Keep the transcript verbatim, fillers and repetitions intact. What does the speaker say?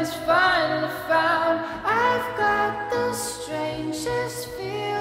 is finally found. I've got the strangest feeling.